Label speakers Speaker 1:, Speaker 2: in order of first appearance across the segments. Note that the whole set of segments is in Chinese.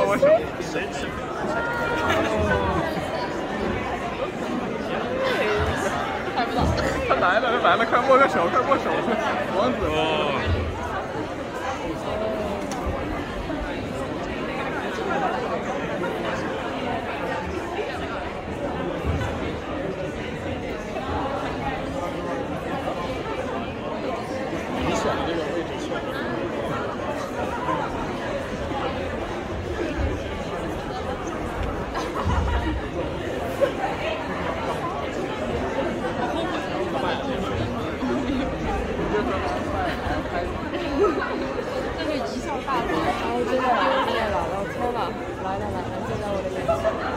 Speaker 1: 握手。他来了，快握个手，快握手！王子哦。你选的这个位置选。
Speaker 2: 这是贻笑大法，然后真的了，然后抽了，来，就在我的面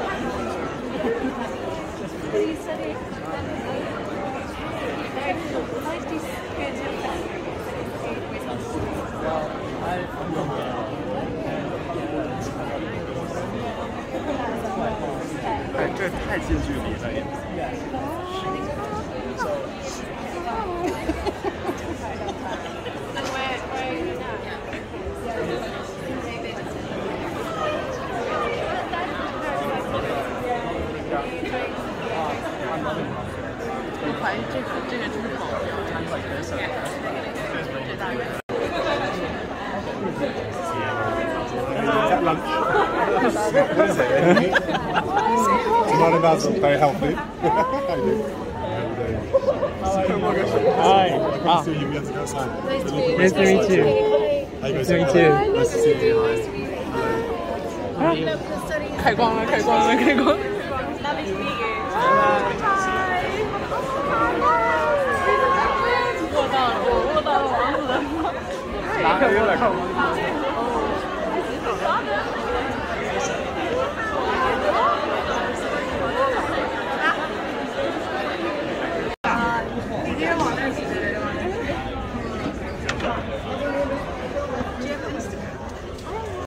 Speaker 1: 哎，这太近距离了也。
Speaker 2: 我怀疑这个就是保镖，这大概。
Speaker 3: Tomorrow that's very healthy.
Speaker 1: Hi.
Speaker 3: Nice to see you. We have to go outside.
Speaker 1: Nice to meet you.
Speaker 3: Nice to meet you. Nice to see you. Hi.
Speaker 2: 开光了！
Speaker 4: Lovely to meet you.
Speaker 2: 握到了王子的手。
Speaker 1: 哪个有点靠光？
Speaker 2: 你今天往那挤的吗？